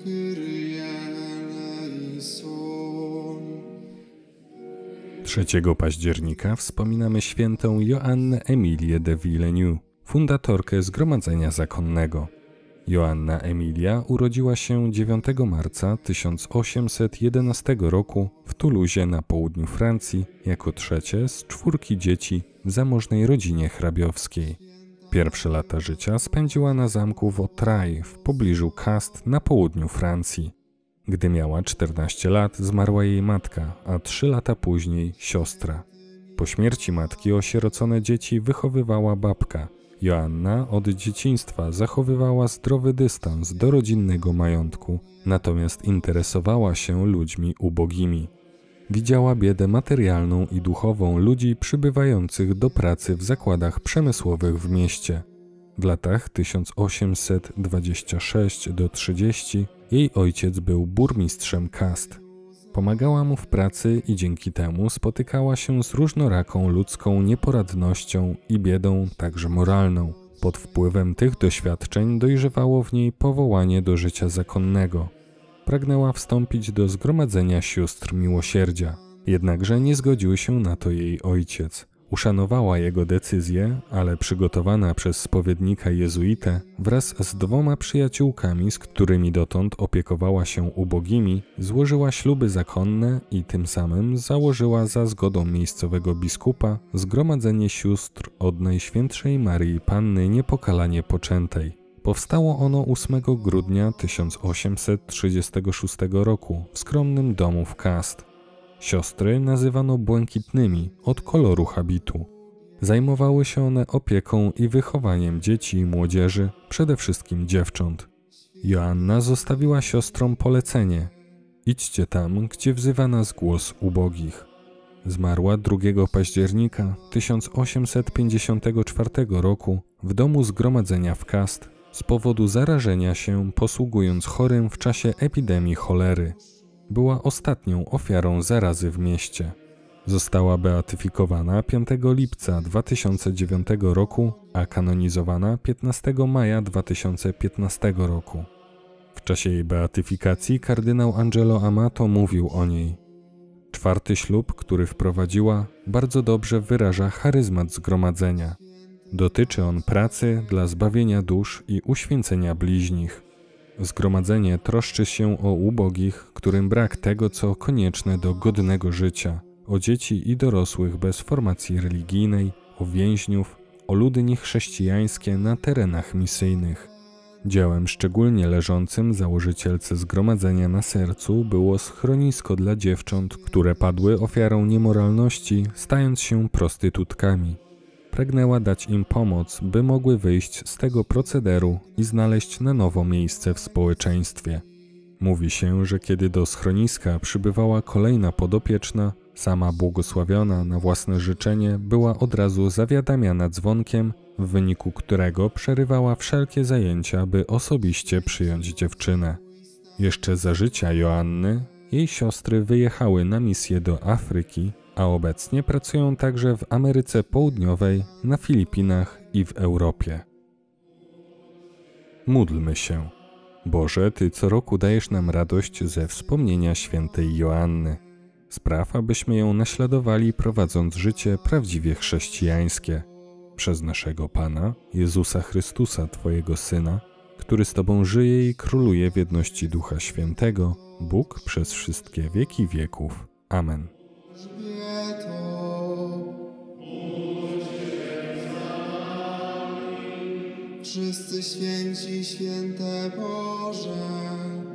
Trzeciego października wspominamy świętą Joannę Emilię de Villeneuve, fundatorkę Zgromadzenia Zakonnego. Joanna Emilia urodziła się 9 marca 1811 roku w Toulouse na południu Francji jako trzecie z 4 dzieci w zamożnej rodzinie hrabiowskiej. Pierwsze lata życia spędziła na zamku Vautrin w pobliżu Castres na południu Francji. Gdy miała 14 lat, zmarła jej matka, a 3 lata później siostra. Po śmierci matki osierocone dzieci wychowywała babka. Joanna od dzieciństwa zachowywała zdrowy dystans do rodzinnego majątku, natomiast interesowała się ludźmi ubogimi. Widziała biedę materialną i duchową ludzi przybywających do pracy w zakładach przemysłowych w mieście. W latach 1826–30 jej ojciec był burmistrzem Castres. Pomagała mu w pracy i dzięki temu spotykała się z różnoraką ludzką nieporadnością i biedą, także moralną. Pod wpływem tych doświadczeń dojrzewało w niej powołanie do życia zakonnego. Pragnęła wstąpić do Zgromadzenia Sióstr Miłosierdzia, jednakże nie zgodził się na to jej ojciec. Uszanowała jego decyzję, ale przygotowana przez spowiednika jezuitę wraz z 2 przyjaciółkami, z którymi dotąd opiekowała się ubogimi, złożyła śluby zakonne i tym samym założyła za zgodą miejscowego biskupa Zgromadzenie Sióstr od Najświętszej Maryi Panny Niepokalanie Poczętej. Powstało ono 8 grudnia 1836 roku w skromnym domu w Castres. Siostry nazywano błękitnymi od koloru habitu. Zajmowały się one opieką i wychowaniem dzieci i młodzieży, przede wszystkim dziewcząt. Joanna zostawiła siostrom polecenie: idźcie tam, gdzie wzywa nas głos ubogich. Zmarła 2 października 1854 roku w domu zgromadzenia w Castres z powodu zarażenia się, posługując chorym w czasie epidemii cholery. Była ostatnią ofiarą zarazy w mieście. Została beatyfikowana 5 lipca 2009 roku, a kanonizowana 15 maja 2015 roku. W czasie jej beatyfikacji kardynał Angelo Amato mówił o niej: 4. ślub, który wprowadziła, bardzo dobrze wyraża charyzmat zgromadzenia. Dotyczy on pracy dla zbawienia dusz i uświęcenia bliźnich. Zgromadzenie troszczy się o ubogich, którym brak tego, co konieczne do godnego życia, o dzieci i dorosłych bez formacji religijnej, o więźniów, o ludy niechrześcijańskie na terenach misyjnych. Dziełem szczególnie leżącym założycielce zgromadzenia na sercu było schronisko dla dziewcząt, które padły ofiarą niemoralności, stając się prostytutkami. Pragnęła dać im pomoc, by mogły wyjść z tego procederu i znaleźć na nowo miejsce w społeczeństwie. Mówi się, że kiedy do schroniska przybywała kolejna podopieczna, sama błogosławiona na własne życzenie była od razu zawiadamiana dzwonkiem, w wyniku którego przerywała wszelkie zajęcia, by osobiście przyjąć dziewczynę. Jeszcze za życia Joanny jej siostry wyjechały na misję do Afryki, a obecnie pracują także w Ameryce Południowej, na Filipinach i w Europie. Módlmy się. Boże, Ty co roku dajesz nam radość ze wspomnienia świętej Joanny. Spraw, abyśmy ją naśladowali, prowadząc życie prawdziwie chrześcijańskie. Przez naszego Pana, Jezusa Chrystusa, Twojego Syna, który z Tobą żyje i króluje w jedności Ducha Świętego, Bóg przez wszystkie wieki wieków. Amen. Wszyscy święci, święte Boże.